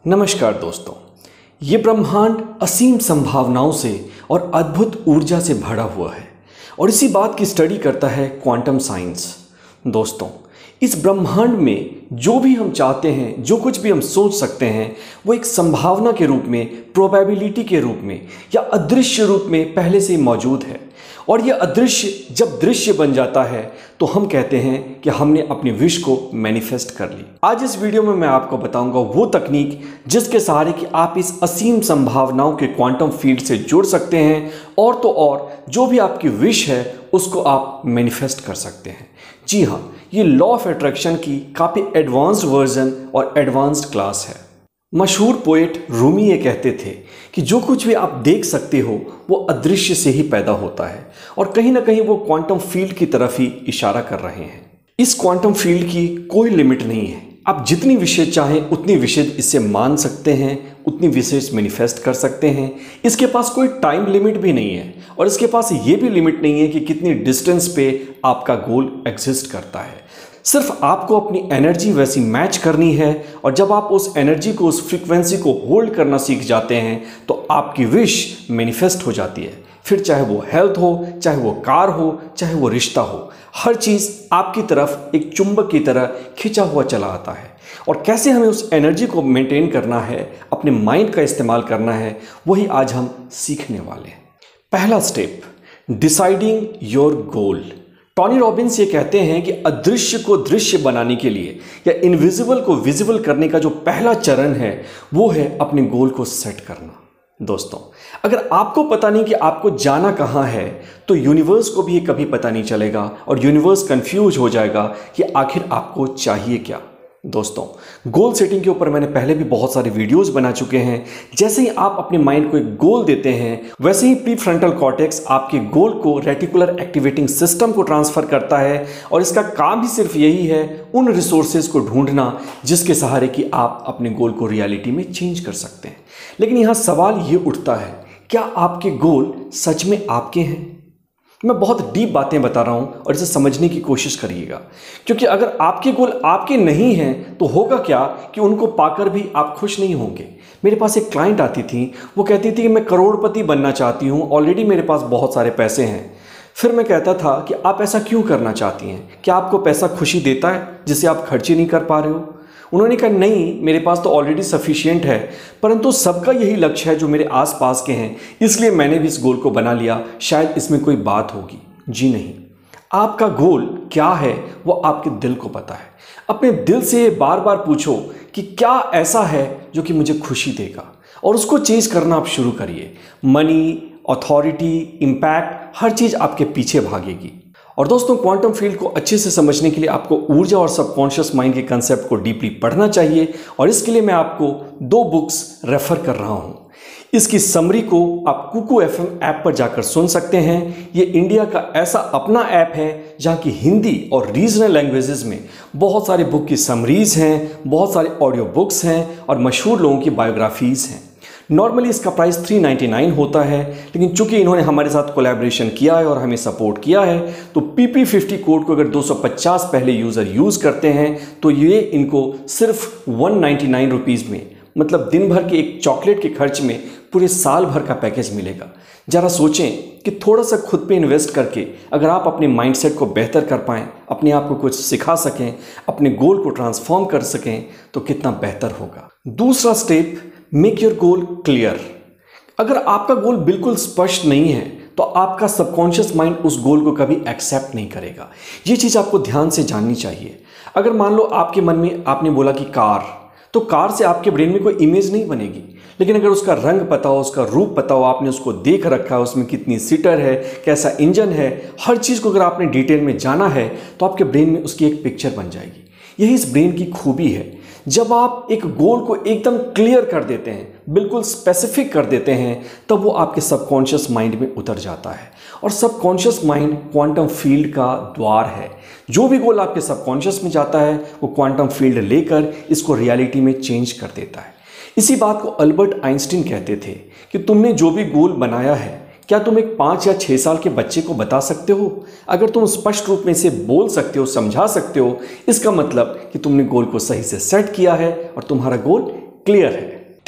नमस्कार दोस्तों, ये ब्रह्मांड असीम संभावनाओं से और अद्भुत ऊर्जा से भरा हुआ है और इसी बात की स्टडी करता है क्वांटम साइंस। दोस्तों, इस ब्रह्मांड में जो भी हम चाहते हैं, जो कुछ भी हम सोच सकते हैं, वो एक संभावना के रूप में, प्रोबेबिलिटी के रूप में या अदृश्य रूप में पहले से ही मौजूद है। और यह अदृश्य जब दृश्य बन जाता है तो हम कहते हैं कि हमने अपनी विश को मैनिफेस्ट कर ली। आज इस वीडियो में मैं आपको बताऊंगा वो तकनीक जिसके सहारे कि आप इस असीम संभावनाओं के क्वांटम फील्ड से जुड़ सकते हैं और तो और जो भी आपकी विश है उसको आप मैनिफेस्ट कर सकते हैं। जी हाँ, ये लॉ ऑफ अट्रैक्शन की काफ़ी एडवांस्ड वर्जन और एडवांस्ड क्लास है। मशहूर पोएट रूमी ये कहते थे कि जो कुछ भी आप देख सकते हो वो अदृश्य से ही पैदा होता है और कहीं ना कहीं वो क्वांटम फील्ड की तरफ ही इशारा कर रहे हैं। इस क्वांटम फील्ड की कोई लिमिट नहीं है। आप जितनी विशेष चाहें उतनी विशेष इससे मान सकते हैं, उतनी विशेष मैनिफेस्ट कर सकते हैं। इसके पास कोई टाइम लिमिट भी नहीं है और इसके पास ये भी लिमिट नहीं है कि कितनी डिस्टेंस पे आपका गोल एग्जिस्ट करता है। सिर्फ आपको अपनी एनर्जी वैसी मैच करनी है और जब आप उस एनर्जी को, उस फ्रीक्वेंसी को होल्ड करना सीख जाते हैं तो आपकी विश मैनिफेस्ट हो जाती है। फिर चाहे वो हेल्थ हो, चाहे वो कार हो, चाहे वो रिश्ता हो, हर चीज़ आपकी तरफ एक चुंबक की तरह खिंचा हुआ चला आता है। और कैसे हमें उस एनर्जी को मेंटेन करना है, अपने माइंड का इस्तेमाल करना है, वही आज हम सीखने वाले हैं। पहला step, deciding your goal. Tony Robbins ये कहते हैं कि अदृश्य को दृश्य बनाने के लिए या इनविजिबल को विजिबल करने का जो पहला चरण है वो है अपने गोल को सेट करना। दोस्तों, अगर आपको पता नहीं कि आपको जाना कहाँ है तो यूनिवर्स को भी ये कभी पता नहीं चलेगा और यूनिवर्स कंफ्यूज हो जाएगा कि आखिर आपको चाहिए क्या। दोस्तों, गोल सेटिंग के ऊपर मैंने पहले भी बहुत सारे वीडियोस बना चुके हैं। जैसे ही आप अपने माइंड को एक गोल देते हैं वैसे ही प्रीफ्रंटल कॉर्टेक्स आपके गोल को रेटिकुलर एक्टिवेटिंग सिस्टम को ट्रांसफर करता है और इसका काम भी सिर्फ यही है, उन रिसोर्सेज को ढूंढना जिसके सहारे कि आप अपने गोल को रियलिटी में चेंज कर सकते हैं। लेकिन यहाँ सवाल ये उठता है, क्या आपके गोल सच में आपके हैं? मैं बहुत डीप बातें बता रहा हूं और इसे समझने की कोशिश करिएगा, क्योंकि अगर आपके गोल आपके नहीं हैं तो होगा क्या कि उनको पाकर भी आप खुश नहीं होंगे। मेरे पास एक क्लाइंट आती थी, वो कहती थी कि मैं करोड़पति बनना चाहती हूं, ऑलरेडी मेरे पास बहुत सारे पैसे हैं। फिर मैं कहता था कि आप ऐसा क्यों करना चाहती हैं? क्या आपको पैसा खुशी देता है जिसे आप खर्च ही नहीं कर पा रहे हो? उन्होंने कहा नहीं, मेरे पास तो ऑलरेडी सफिशिएंट है, परंतु सबका यही लक्ष्य है जो मेरे आसपास के हैं, इसलिए मैंने भी इस गोल को बना लिया, शायद इसमें कोई बात होगी। जी नहीं, आपका गोल क्या है वो आपके दिल को पता है। अपने दिल से बार बार पूछो कि क्या ऐसा है जो कि मुझे खुशी देगा और उसको चेंज करना आप शुरू करिए। मनी, अथॉरिटी, इम्पैक्ट, हर चीज़ आपके पीछे भागेगी। और दोस्तों, क्वांटम फील्ड को अच्छे से समझने के लिए आपको ऊर्जा और सबकॉन्शियस माइंड के कंसेप्ट को डीपली पढ़ना चाहिए और इसके लिए मैं आपको 2 बुक्स रेफर कर रहा हूं। इसकी समरी को आप कुकू FM ऐप पर जाकर सुन सकते हैं। ये इंडिया का ऐसा अपना ऐप है जहां की हिंदी और रीजनल लैंग्वेजेस में बहुत सारे बुक की समरीज हैं, बहुत सारे ऑडियो बुक्स हैं और मशहूर लोगों की बायोग्राफीज हैं। नॉर्मली इसका प्राइस 399 होता है, लेकिन चूंकि इन्होंने हमारे साथ कोलैबोरेशन किया है और हमें सपोर्ट किया है तो PP50 कोड को अगर 250 पहले यूज़र यूज़ करते हैं तो ये इनको सिर्फ 199 रुपीज़ में, मतलब दिन भर के एक चॉकलेट के खर्च में पूरे साल भर का पैकेज मिलेगा। ज़रा सोचें कि थोड़ा सा खुद पे इन्वेस्ट करके अगर आप अपने माइंडसेट को बेहतर कर पाएँ, अपने आप को कुछ सिखा सकें, अपने गोल को ट्रांसफॉर्म कर सकें तो कितना बेहतर होगा। दूसरा step, make your goal clear. अगर आपका गोल बिल्कुल स्पष्ट नहीं है तो आपका सबकॉन्शियस माइंड उस गोल को कभी एक्सेप्ट नहीं करेगा। ये चीज़ आपको ध्यान से जाननी चाहिए। अगर मान लो आपके मन में आपने बोला कि कार, तो कार से आपके ब्रेन में कोई इमेज नहीं बनेगी, लेकिन अगर उसका रंग पता हो, उसका रूप पता हो, आपने उसको देख रखा है, उसमें कितनी सीटर है, कैसा इंजन है, हर चीज़ को अगर आपने डिटेल में जाना है तो आपके ब्रेन में उसकी एक पिक्चर बन जाएगी। यही इस ब्रेन की खूबी है। जब आप एक गोल को एकदम क्लियर कर देते हैं, बिल्कुल स्पेसिफिक कर देते हैं, तब वो आपके सबकॉन्शियस माइंड में उतर जाता है और सबकॉन्शियस माइंड क्वांटम फील्ड का द्वार है। जो भी गोल आपके सबकॉन्शियस में जाता है वो क्वांटम फील्ड लेकर इसको रियलिटी में चेंज कर देता है। इसी बात को अल्बर्ट आइंस्टीन कहते थे कि तुमने जो भी गोल बनाया है क्या तुम एक 5 या 6 साल के बच्चे को बता सकते हो? अगर तुम स्पष्ट रूप में इसे बोल सकते हो, समझा सकते हो, इसका मतलब कि तुमने गोल को सही से सेट किया है और तुम्हारा गोल क्लियर है।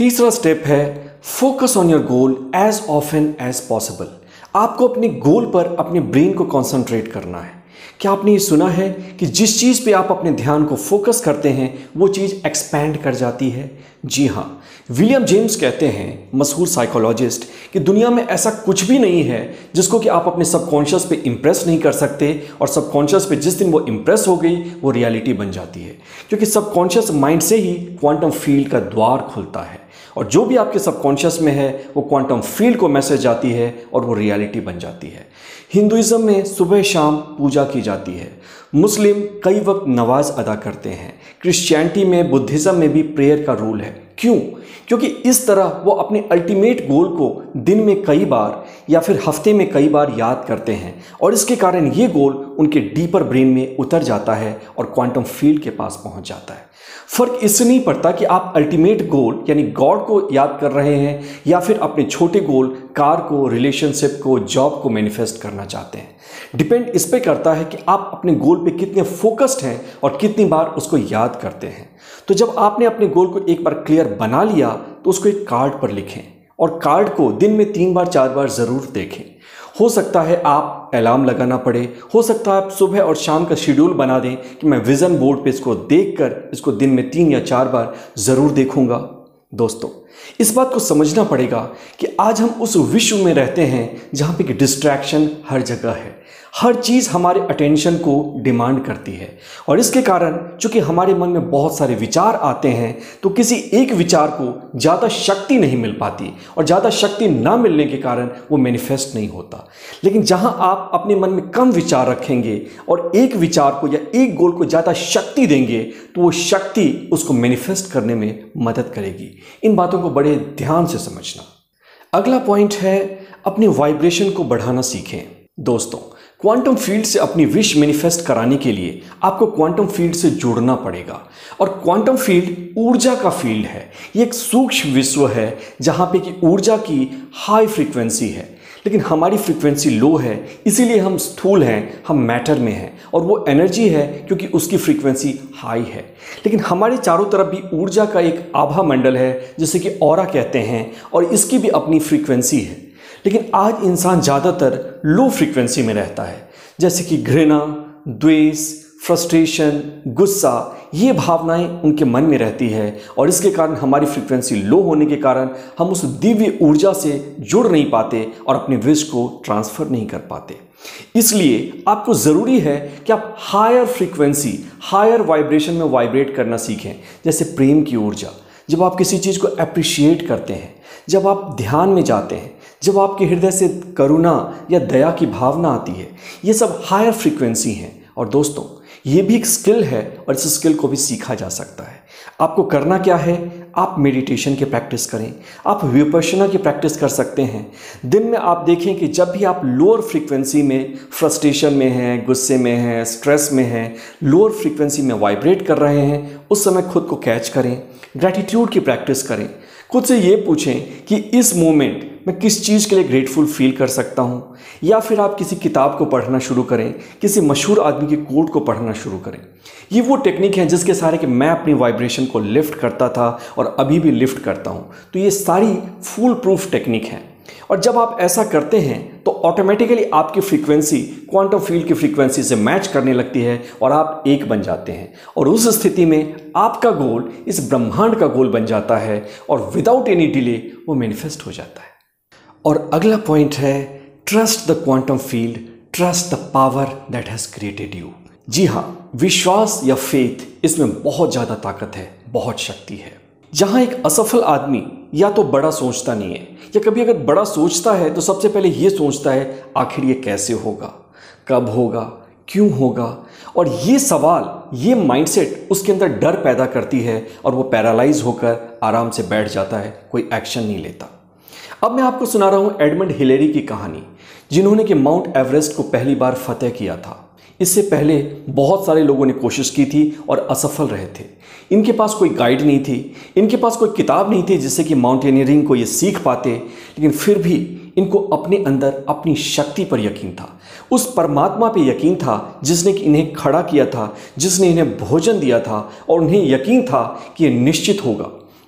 तीसरा स्टेप है focus on your goal as often as possible. आपको अपने गोल पर अपने ब्रेन को कॉन्सेंट्रेट करना है। क्या आपने ये सुना है कि जिस चीज़ पे आप अपने ध्यान को फोकस करते हैं वो चीज़ एक्सपैंड कर जाती है? जी हाँ, विलियम जेम्स कहते हैं, मशहूर साइकोलॉजिस्ट, कि दुनिया में ऐसा कुछ भी नहीं है जिसको कि आप अपने सबकॉन्शियस पे इम्प्रेस नहीं कर सकते, और सबकॉन्शियस पे जिस दिन वो इम्प्रेस हो गई वो रियलिटी बन जाती है। क्योंकि सबकॉन्शियस माइंड से ही क्वांटम फील्ड का द्वार खुलता है, और जो भी आपके सबकॉन्शियस में है वो क्वांटम फील्ड को मैसेज जाती है और वो रियलिटी बन जाती है। हिंदुइज्म में सुबह शाम पूजा की जाती है, मुस्लिम कई वक्त नमाज अदा करते हैं, क्रिश्चियनिटी में, बुद्धिज़्म में भी प्रेयर का रूल है। क्यों? क्योंकि इस तरह वो अपने अल्टीमेट गोल को दिन में कई बार या फिर हफ्ते में कई बार याद करते हैं, और इसके कारण ये गोल उनके डीपर ब्रेन में उतर जाता है और क्वांटम फील्ड के पास पहुंच जाता है। फर्क इससे नहीं पड़ता कि आप अल्टीमेट गोल यानी गॉड को याद कर रहे हैं या फिर अपने छोटे गोल, कार को, रिलेशनशिप को, जॉब को मैनिफेस्ट करना चाहते हैं। डिपेंड इस पे करता है कि आप अपने गोल पे कितने फोकस्ड हैं और कितनी बार उसको याद करते हैं। तो जब आपने अपने गोल को एक बार क्लियर बना लिया तो उसको एक कार्ड पर लिखें, और कार्ड को दिन में 3 बार 4 बार ज़रूर देखें। हो सकता है आप अलार्म लगाना पड़े, हो सकता है आप सुबह और शाम का शेड्यूल बना दें कि मैं विज़न बोर्ड पे इसको देखकर इसको दिन में 3 या 4 बार ज़रूर देखूंगा। दोस्तों, इस बात को समझना पड़ेगा कि आज हम उस विश्व में रहते हैं जहाँ पे कि डिस्ट्रैक्शन हर जगह है, हर चीज़ हमारे अटेंशन को डिमांड करती है, और इसके कारण चूंकि हमारे मन में बहुत सारे विचार आते हैं तो किसी एक विचार को ज़्यादा शक्ति नहीं मिल पाती, और ज़्यादा शक्ति ना मिलने के कारण वो मैनिफेस्ट नहीं होता। लेकिन जहाँ आप अपने मन में कम विचार रखेंगे और एक विचार को या एक गोल को ज़्यादा शक्ति देंगे तो वो शक्ति उसको मैनिफेस्ट करने में मदद करेगी। इन बातों को बड़े ध्यान से समझना। अगला पॉइंट है अपनी वाइब्रेशन को बढ़ाना सीखें। दोस्तों, क्वांटम फील्ड से अपनी विश मैनिफेस्ट कराने के लिए आपको क्वांटम फील्ड से जुड़ना पड़ेगा, और क्वांटम फील्ड ऊर्जा का फील्ड है। ये एक सूक्ष्म विश्व है जहाँ पे कि ऊर्जा की हाई फ्रीक्वेंसी है, लेकिन हमारी फ्रीक्वेंसी लो है, इसीलिए हम स्थूल हैं, हम मैटर में हैं, और वो एनर्जी है क्योंकि उसकी फ्रीक्वेंसी हाई है। लेकिन हमारे चारों तरफ भी ऊर्जा का एक आभा मंडल है जिसे कि ऑरा कहते हैं, और इसकी भी अपनी फ्रीक्वेंसी है। लेकिन आज इंसान ज़्यादातर लो फ्रीक्वेंसी में रहता है, जैसे कि घृणा, द्वेष, फ्रस्ट्रेशन, गुस्सा, ये भावनाएं उनके मन में रहती है, और इसके कारण हमारी फ्रीक्वेंसी लो होने के कारण हम उस दिव्य ऊर्जा से जुड़ नहीं पाते और अपने विश को ट्रांसफ़र नहीं कर पाते। इसलिए आपको ज़रूरी है कि आप हायर फ्रीक्वेंसी, हायर वाइब्रेशन में वाइब्रेट करना सीखें। जैसे प्रेम की ऊर्जा, जब आप किसी चीज़ को अप्रिशिएट करते हैं, जब आप ध्यान में जाते हैं, जब आपके हृदय से करुणा या दया की भावना आती है, ये सब हायर फ्रीक्वेंसी हैं। और दोस्तों, ये भी एक स्किल है और इस स्किल को भी सीखा जा सकता है। आपको करना क्या है? आप मेडिटेशन की प्रैक्टिस करें, आप विपश्यना की प्रैक्टिस कर सकते हैं। दिन में आप देखें कि जब भी आप लोअर फ्रीक्वेंसी में, फ्रस्ट्रेशन में हैं, गुस्से में हैं, स्ट्रेस में हैं, लोअर फ्रीक्वेंसी में वाइब्रेट कर रहे हैं, उस समय खुद को कैच करें, ग्रैटिट्यूड की प्रैक्टिस करें। खुद से ये पूछें कि इस मोमेंट मैं किस चीज़ के लिए ग्रेटफुल फील कर सकता हूँ, या फिर आप किसी किताब को पढ़ना शुरू करें, किसी मशहूर आदमी की कोट को पढ़ना शुरू करें। ये वो टेक्निक है जिसके सहारे कि मैं अपनी वाइब्रेशन को लिफ्ट करता था और अभी भी लिफ्ट करता हूँ। तो ये सारी फूल प्रूफ टेक्निक हैं, और जब आप ऐसा करते हैं तो ऑटोमेटिकली आपकी फ्रीक्वेंसी क्वांटम फील्ड की फ्रीक्वेंसी से मैच करने लगती है और आप एक बन जाते हैं, और उस स्थिति में आपका गोल इस ब्रह्मांड का गोल बन जाता है और विदाउट एनी डिले वो मैनिफेस्ट हो जाता है। और अगला पॉइंट है trust the quantum field, trust the power that has created you. जी हाँ, विश्वास या फेथ, इसमें बहुत ज़्यादा ताकत है, बहुत शक्ति है। जहाँ एक असफल आदमी या तो बड़ा सोचता नहीं है, या कभी अगर बड़ा सोचता है तो सबसे पहले ये सोचता है आखिर ये कैसे होगा, कब होगा, क्यों होगा, और ये सवाल, ये माइंडसेट उसके अंदर डर पैदा करती है और वो पैरालाइज होकर आराम से बैठ जाता है, कोई एक्शन नहीं लेता। अब मैं आपको सुना रहा हूँ एडमंड हिलेरी की कहानी, जिन्होंने कि माउंट एवरेस्ट को पहली बार फतेह किया था। इससे पहले बहुत सारे लोगों ने कोशिश की थी और असफल रहे थे। इनके पास कोई गाइड नहीं थी, इनके पास कोई किताब नहीं थी जिससे कि माउंटेनियरिंग को ये सीख पाते, लेकिन फिर भी इनको अपने अंदर अपनी शक्ति पर यकीन था, उस परमात्मा पे यकीन था जिसने कि इन्हें खड़ा किया था, जिसने इन्हें भोजन दिया था, और उन्हें यकीन था कि ये निश्चित होगा।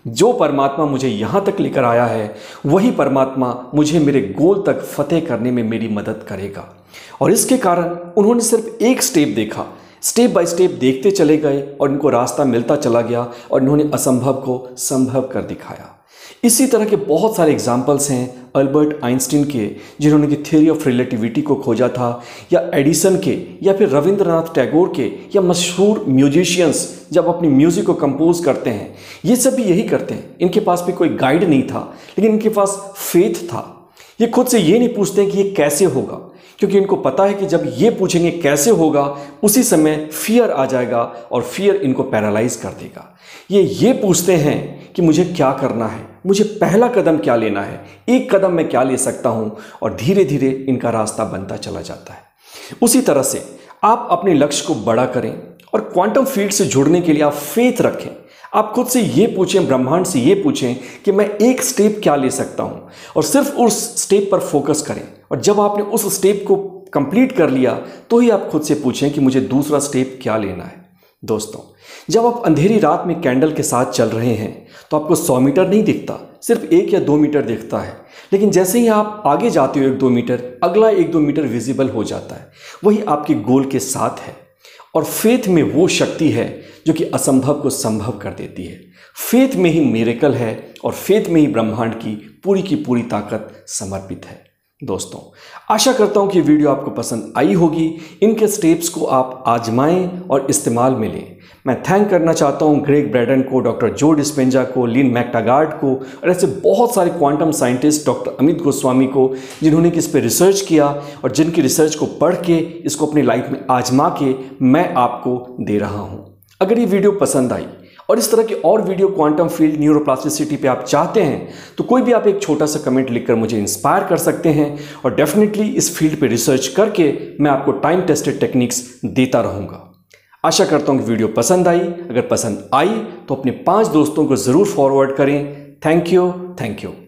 जो परमात्मा मुझे यहाँ तक लेकर आया है वही परमात्मा मुझे मेरे गोल तक फतेह करने में मेरी मदद करेगा। और इसके कारण उन्होंने सिर्फ एक स्टेप देखा, स्टेप बाय स्टेप देखते चले गए और इनको रास्ता मिलता चला गया और इन्होंने असंभव को संभव कर दिखाया। इसी तरह के बहुत सारे एग्जाम्पल्स हैं अल्बर्ट आइंस्टीन के, जिन्होंने कि थ्योरी ऑफ रिलेटिविटी को खोजा था, या एडिसन के, या फिर रविंद्रनाथ टैगोर के, या मशहूर म्यूजिशियंस जब अपनी म्यूज़िक को कंपोज करते हैं, ये सब भी यही करते हैं। इनके पास भी कोई गाइड नहीं था, लेकिन इनके पास फेथ था। ये खुद से ये नहीं पूछते कि ये कैसे होगा, क्योंकि इनको पता है कि जब ये पूछेंगे कैसे होगा, उसी समय फियर आ जाएगा और फियर इनको पैरालाइज कर देगा। ये पूछते हैं कि मुझे क्या करना है, मुझे पहला कदम क्या लेना है, एक कदम मैं क्या ले सकता हूँ, और धीरे धीरे इनका रास्ता बनता चला जाता है। उसी तरह से आप अपने लक्ष्य को बड़ा करें और क्वांटम फील्ड से जुड़ने के लिए आप फेथ रखें। आप खुद से ये पूछें, ब्रह्मांड से ये पूछें कि मैं एक स्टेप क्या ले सकता हूँ, और सिर्फ उस स्टेप पर फोकस करें। और जब आपने उस स्टेप को कंप्लीट कर लिया तो ही आप खुद से पूछें कि मुझे दूसरा स्टेप क्या लेना है। दोस्तों, जब आप अंधेरी रात में कैंडल के साथ चल रहे हैं तो आपको 100 मीटर नहीं दिखता, सिर्फ 1 या 2 मीटर दिखता है। लेकिन जैसे ही आप आगे जाते हो 1-2 मीटर, अगला 1-2 मीटर विजिबल हो जाता है। वही आपके गोल के साथ है। और फेथ में वो शक्ति है जो कि असंभव को संभव कर देती है। फेथ में ही मिरेकल है और फेथ में ही ब्रह्मांड की पूरी ताकत समर्पित है। दोस्तों, आशा करता हूं कि वीडियो आपको पसंद आई होगी। इनके स्टेप्स को आप आजमाएं और इस्तेमाल में लें। मैं थैंक करना चाहता हूं ग्रेग ब्रैडन को, डॉक्टर जो डिस्पेंजा को, लिन मैकटागार्ड को, और ऐसे बहुत सारे quantum scientist doctor Amit Goswami को, जिन्होंने कि इस पर रिसर्च किया और जिनकी रिसर्च को पढ़ के इसको अपनी लाइफ में आजमा के मैं आपको दे रहा हूँ। अगर ये वीडियो पसंद आई और इस तरह के और वीडियो क्वांटम फील्ड, न्यूरोप्लास्टिसिटी पे आप चाहते हैं तो कोई भी आप एक छोटा सा कमेंट लिखकर मुझे इंस्पायर कर सकते हैं। और डेफिनेटली इस फील्ड पे रिसर्च करके मैं आपको टाइम टेस्टेड टेक्निक्स देता रहूँगा। आशा करता हूँ कि वीडियो पसंद आई। अगर पसंद आई तो अपने 5 दोस्तों को ज़रूर फॉरवर्ड करें। Thank you.